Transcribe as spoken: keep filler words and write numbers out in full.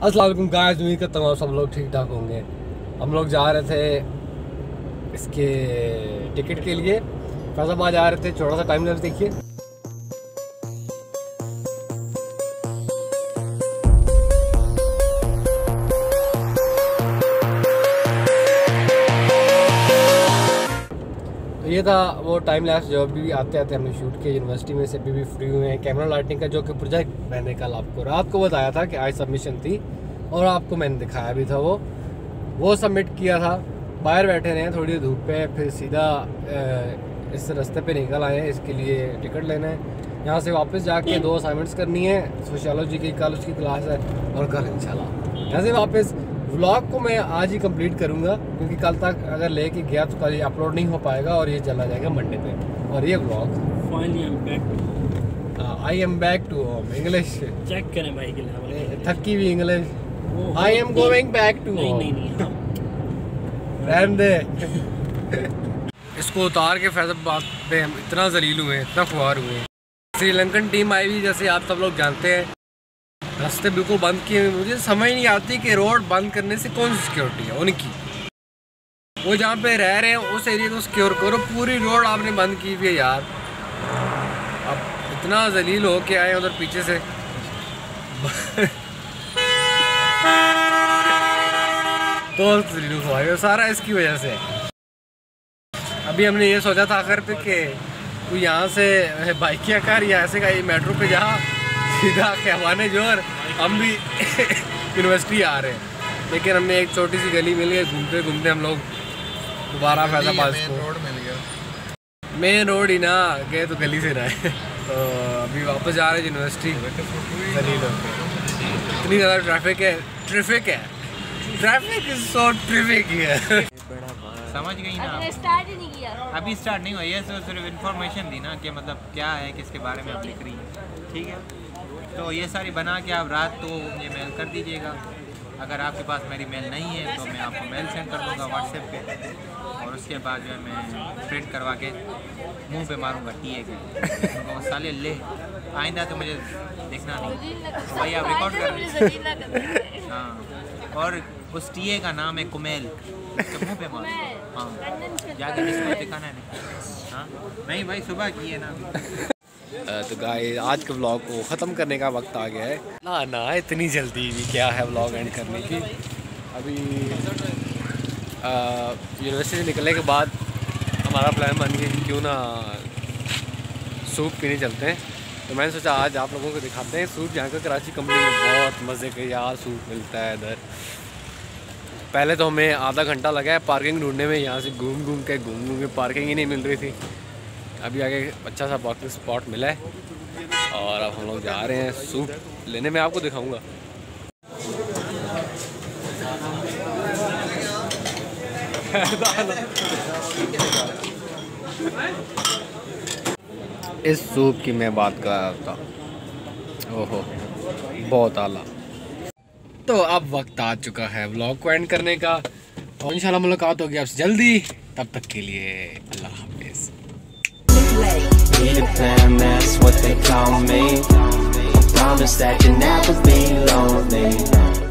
अस्सलाम वालेकुम गाइस, उम्मीद करता हूँ सब लोग ठीक ठाक होंगे। हम लोग जा रहे थे इसके टिकट के लिए, फैजाबाद जा रहे थे। छोटा सा टाइम लैप्स देखिए। तो ये था वो टाइम लैप्स जो अभी आते आते हमने शूट किया यूनिवर्सिटी में से। अभी भी फ्री हुए हैं कैमरा लाइटिंग का, जो कि प्रोजेक्ट मैंने कल आपको रात को बताया था कि आज सबमिशन थी और आपको मैंने दिखाया भी था। वो वो सबमिट किया था। बाहर बैठे रहे हैं थोड़ी धूप पे, फिर सीधा इस रास्ते पे निकल आए हैं इसके लिए टिकट लेना है। यहाँ से वापस जाके दो असाइनमेंट्स करनी है, सोशियोलॉजी की कल उसकी क्लास है और कल इंशाल्लाह यहाँ से वापस। व्लॉग को मैं आज ही कंप्लीट करूँगा क्योंकि कल तक अगर लेके गया तो कल ये अपलोड नहीं हो पाएगा और ये चला जाएगा मंडे पे। और ये vlog finally I am back I am back to home. English check करें भाई के लिए, थकी भी English. I am going back to home. नहीं नहीं रहने दे। इसको उतार के फैजाबाद पे हम इतना जलील हुए हैं, इतना खुआर हुए हैं। श्रीलंकन टीम आई हुई, जैसे आप सब लोग जानते हैं। रास्ते बिल्कुल बंद किए हुए। मुझे समझ नहीं आती कि रोड बंद करने से कौन सी सिक्योरिटी है उनकी। वो जहाँ पे रह रहे हैं उस एरिया को सिक्योर करो, पूरी रोड आपने बंद की हुई है यार। अब इतना जलील हो के आए उधर पीछे से। तो जलील हुआ सारा इसकी वजह से। अभी हमने ये सोचा था आखिर पे कि तू यहाँ से बाइकियाँ कर या ऐसे का मेट्रो पे जा सीधा खेवाने जोर। हम भी यूनिवर्सिटी आ रहे हैं, लेकिन हमने एक छोटी सी गली मिल गई। घूमते घूमते हम लोग दोबारा फैजाबाद को रोड मिल गया। मेन रोड ही ना गए तो गली से रहे। तो अभी वापस जा रहे हैं यूनिवर्सिटी। इतनी ज़्यादा ट्रैफिक है, ट्रैफिक है ट्रैफिक इज सो ट्रैफिक है। समझ गई ना? अभी स्टार्ट ही नहीं किया। अभी स्टार्ट नहीं हुआ, ये तो सिर्फ इन्फॉर्मेशन दी ना कि मतलब क्या है, किसके बारे में आप लिख रही हैं, ठीक है। तो ये सारी बना के आप रात को मुझे मेल कर दीजिएगा। अगर आपके पास मेरी मेल नहीं है तो मैं आपको मेल सेंड कर दूँगा व्हाट्सएप पे, और उसके बाद जो है मैं प्रिंट करवा के मुंह पे मारूंगा टी ए के। वो साले ले आइंदा तो मुझे देखना नहीं। तो भाई आप रिकॉर्ड कर रहे हैं। हाँ, और उस टी ए का नाम है कुमेल। तो मुँह पे मार। हाँ, जाके किसको दिखाना है नहीं। हाँ नहीं भाई, सुबह की है ना। तो गाइस आज के व्लॉग को ख़त्म करने का वक्त आ गया है। ना ना इतनी जल्दी भी क्या है व्लॉग एंड करने की। अभी यूनिवर्सिटी से निकलने के बाद हमारा प्लान बन गया कि क्यों ना सूप पीने चलते हैं। तो मैंने सोचा आज आप लोगों को दिखाते हैं सूप। यहाँ का कराची कंपनी में बहुत मज़े का यार सूप मिलता है इधर। पहले तो हमें आधा घंटा लगा है पार्किंग ढूंढने में। यहाँ से घूम घूम के घूम घूम के पार्किंग ही नहीं मिल रही थी। अभी आगे अच्छा सा पार्किंग स्पॉट मिला है और अब हम लोग जा रहे हैं सूप लेने। में आपको दिखाऊंगा। इस सूप की मैं बात कर रहा था। ओहो बहुत आला। तो अब वक्त आ चुका है व्लॉग को एंड करने का और इंशाल्लाह मुलाकात होगी आपसे जल्दी। तब तक के लिए अल्लाह हाफिज़। Peter Pan, that's what they call me. I promise that you'll never be lonely.